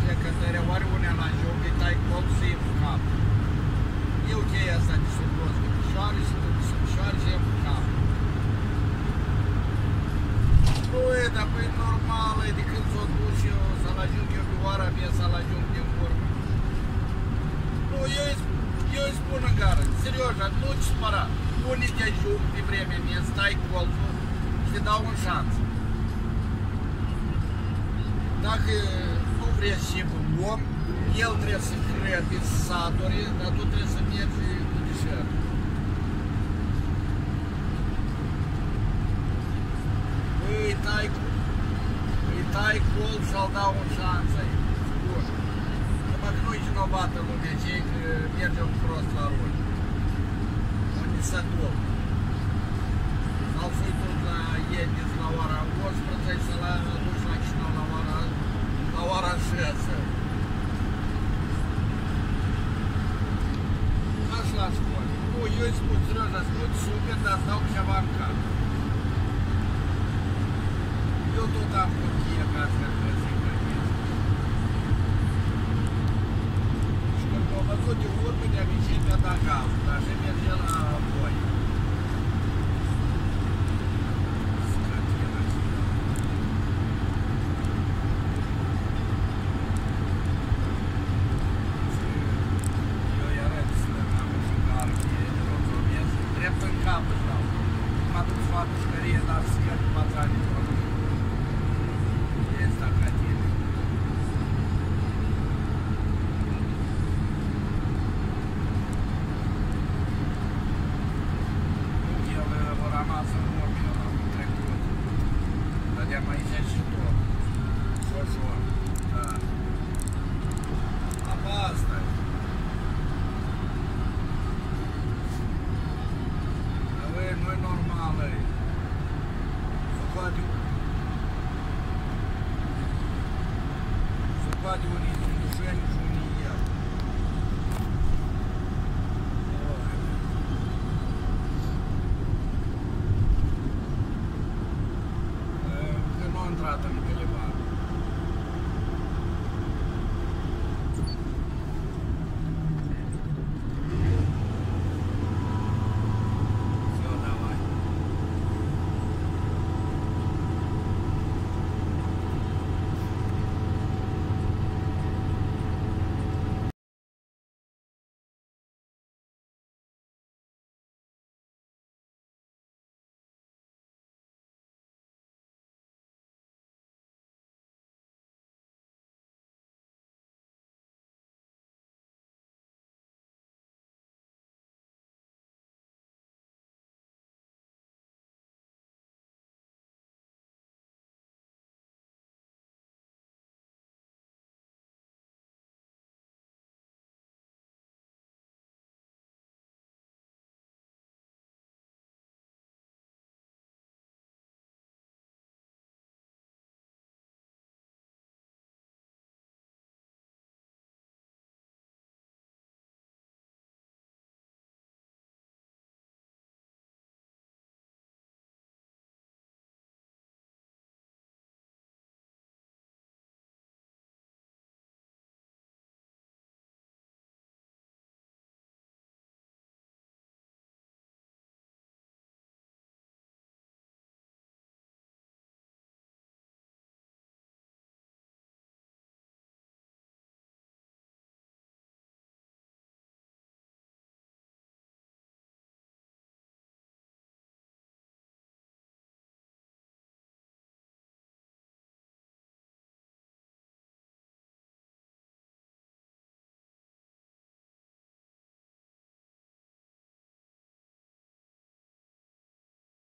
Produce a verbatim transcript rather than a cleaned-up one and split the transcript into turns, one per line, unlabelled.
plecătări, ori unea la joc, îi tai colțul în cap. Eu cheia asta de surdos, de picioare și de picioare și e în cap. Băi, dar păi normal, e de când s-o duc eu să-l ajung eu pe oara mea, să-l ajung din urmă. Nu, eu îi, eu îi spun în gară, serios, nu-ți spăra. Unii te ajung pe vremea mea, stai colțul și te dau un șans. Dacă nu vrei și om, el trebuie să creadă saturi, dar tu trebuie să mergi cu deșert. Îi tai, îi tai col și-l dau un șans aici. Bun. Numai că nu-i vinovată lumea cei că mergem prost la rol. Unde se dol. Sau să-i duc la Iedis la ora unsprezece, să la duci la Chișinău la ora, la ora șase. Așa la școală. Nu, eu îi spun serios, îți spun super, dar îți dau ceva în cap. Eu tot am cutie ca să-l găsim pe mine. Și când m-a văzut de urmă, de-a micii mi-a dat gazul, dar așa merge